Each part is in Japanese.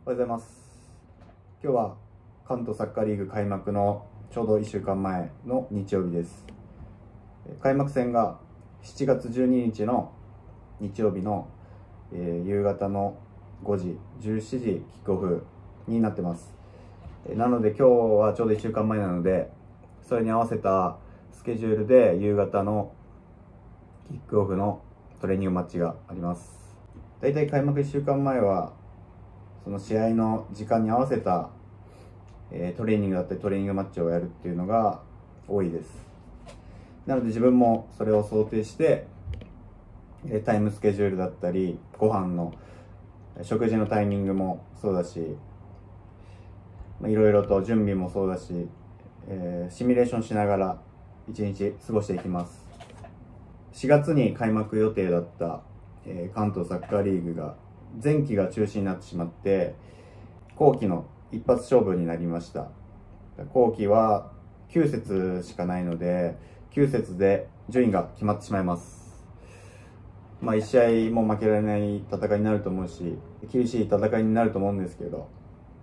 おはようございます。今日は関東サッカーリーグ開幕のちょうど1週間前の日曜日です。開幕戦が7月12日の日曜日の、夕方の5時、17時キックオフになってます。なので今日はちょうど1週間前なので、それに合わせたスケジュールで夕方のキックオフのトレーニングマッチがあります。だいたい開幕1週間前はその試合の時間に合わせた、トレーニングだったりトレーニングマッチをやるっていうのが多いです。なので自分もそれを想定してタイムスケジュールだったりご飯の食事のタイミングもそうだし、いろいろと準備もそうだし、シミュレーションしながら一日過ごしていきます。4月に開幕予定だった、関東サッカーリーグが前期が中止になってしまって後期の一発勝負になりました。後期は9節しかないので9節で順位が決まってしまいます。1試合も負けられない戦いになると思うし厳しい戦いになると思うんですけど、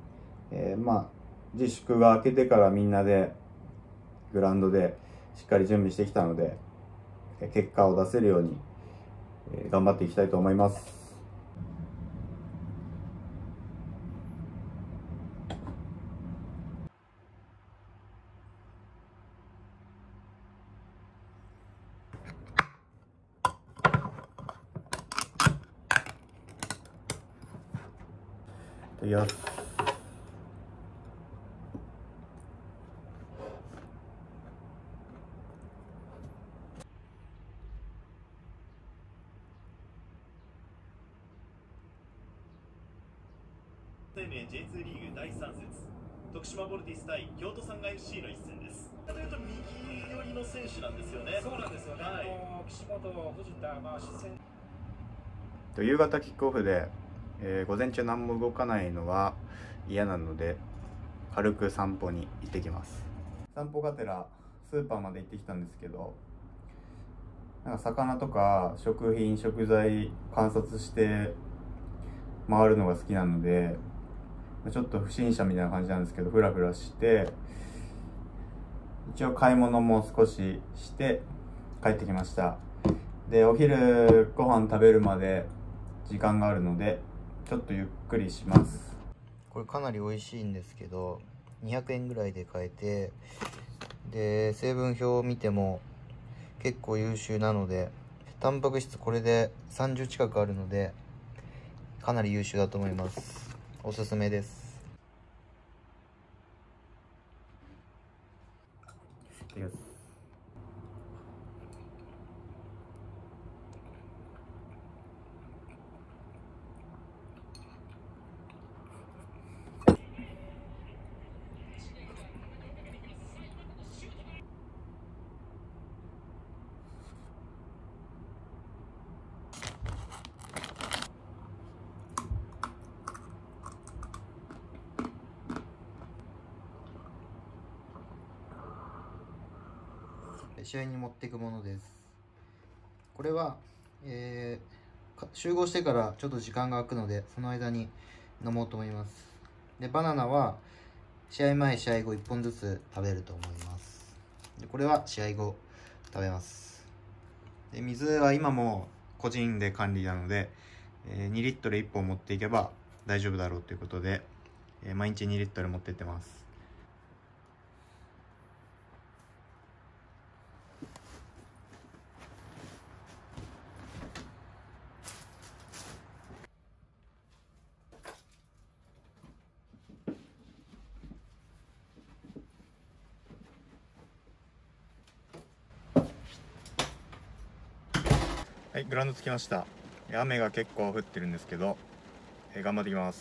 自粛が明けてからみんなでグラウンドでしっかり準備してきたので結果を出せるように頑張っていきたいと思います。よし。 生命 J2 リーグ第3節、徳島ボルティス対京都サンガ FC の一戦です。というと右寄りの選手なんですよね。 そうなんですよね。岸本、藤田、 夕方キックオフで、午前中何も動かないのは嫌なので軽く散歩に行ってきます。散歩がてらスーパーまで行ってきたんですけど、なんか魚とか食品食材観察して回るのが好きなのでちょっと不審者みたいな感じなんですけどフラフラして一応買い物も少しして帰ってきました。でお昼ご飯食べるまで時間があるのでちょっとゆっくりします。これかなり美味しいんですけど200円ぐらいで買えて、で成分表を見ても結構優秀なのでタンパク質これで30近くあるのでかなり優秀だと思います。おすすめです。試合に持っていくものです。これは、集合してからちょっと時間が空くのでその間に飲もうと思います。でバナナは試合前試合後1本ずつ食べると思います。でこれは試合後食べます。で水は今も個人で管理なので、2リットル1本持っていけば大丈夫だろうということで、毎日2リットル持ってってます。はい、グラウンド着きました。雨が結構降ってるんですけど、頑張ってきます。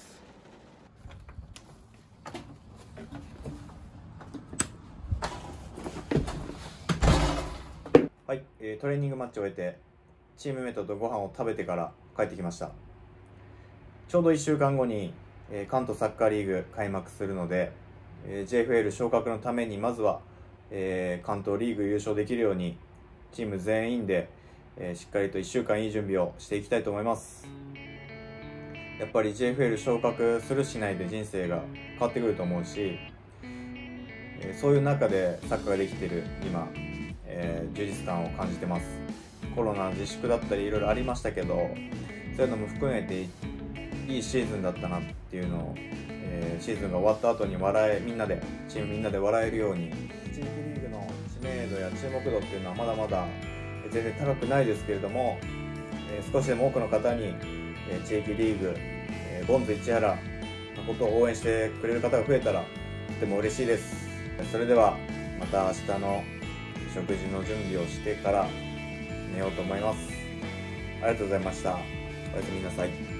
はい、トレーニングマッチを終えてチームメイトとご飯を食べてから帰ってきました。ちょうど1週間後に、関東サッカーリーグ開幕するので、JFL 昇格のためにまずは、関東リーグ優勝できるようにチーム全員でしっかりと1週間いい準備をしていきたいと思います。 やっぱり JFL 昇格するしないで人生が変わってくると思うし、そういう中でサッカーができている今、充実感を感じてます。コロナ自粛だったりいろいろありましたけど、そういうのも含めていいシーズンだったなっていうのを、シーズンが終わった後にチームみんなで笑えるように、地域リーグの知名度や注目度っていうのはまだまだ全然高くないですけれども、少しでも多くの方に地域リーグ、ボンズ市原のことを応援してくれる方が増えたらとても嬉しいです。それではまた明日の食事の準備をしてから寝ようと思います。ありがとうございました。おやすみなさい。